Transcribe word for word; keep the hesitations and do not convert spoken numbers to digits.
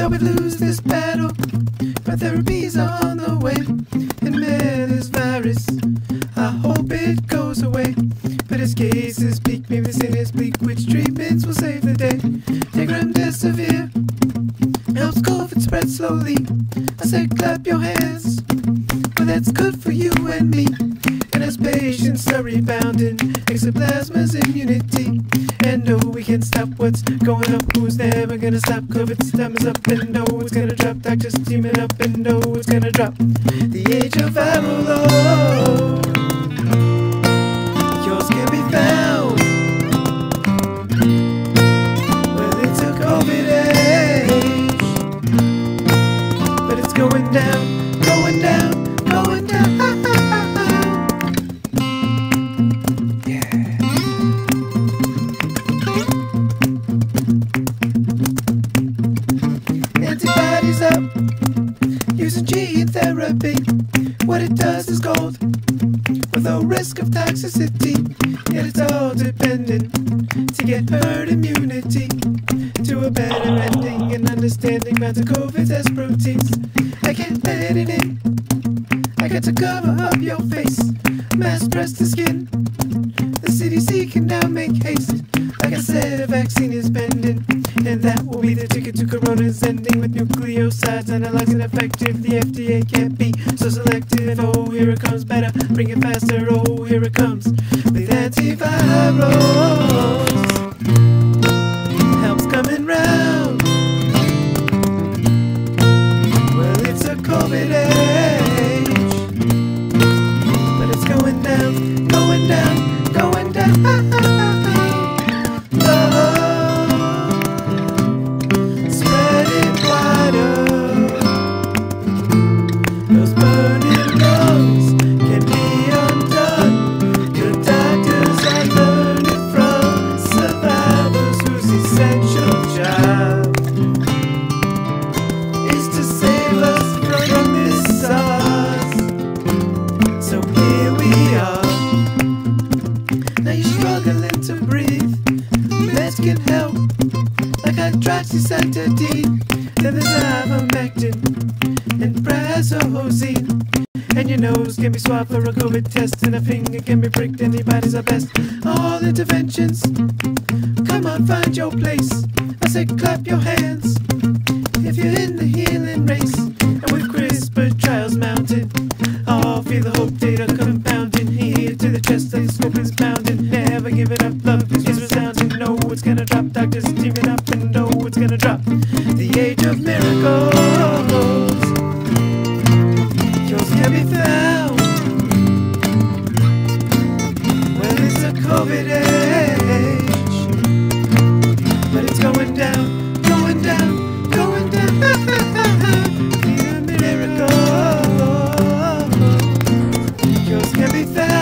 thought we'd lose this battle, but therapies are on the way. And man, this virus, I hope it goes away. But as cases peak, maybe the sin is bleak. Which treatments will save the day? Take remdesivir, helps COVID spread slowly. I said clap your hands, well that's good for you and me. And as patients are rebounding, exoplasma's immunity. And no, we can't stop what's going up. Who's never gonna stop? COVID's time is up, and no, it's gonna drop. Doctors teaming up, and no, it's gonna drop. The age of viral load, yours can be found. Well, it's a COVID age, but it's going down, going down, going down. Antibodies up, using gene therapy. What it does is gold, with no risk of toxicity. Yet it's all dependent to get herd immunity, to a better ending and understanding about the COVID's S proteins. I can't let it in, I got to cover up your face, mask press the skin. The C D C can now make haste. Like I said, a vaccine is pending, and that will be the ticket to Corona's ending. With nucleosides analyzed and effective, the F D A can't be so selective. Oh, here it comes, better bring it faster. Oh, here it comes with antivirals. Help's coming round. Well, it's a COVID age, but it's going down, going down, going down. Can help, like hydroxycytidine. Then there's ivermectin and prazosin. And your nose can be swabbed for a COVID test, and a finger can be pricked. Anybody's our best. All interventions, come on, find your place. I said clap your hands if you're in the healing race. And with CRISPR trials mounted, all feel the hope data compounding. Here to the chest, the scope is pounding. Never give it up, love is resounding. No, it's gonna drop, doctors teaming up, and no, it's gonna drop. The age of miracles, yours can be found. Well, it's a COVID age, but it's going down, going down, going down. The miracle, yours can be found.